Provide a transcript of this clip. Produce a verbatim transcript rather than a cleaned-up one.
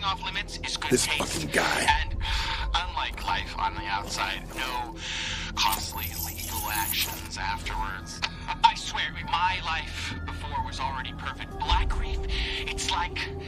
off limits is good This taste. fucking guy. And unlike life on the outside, no costly legal actions afterwards. I swear, my life before was already perfect. Black Reef, it's like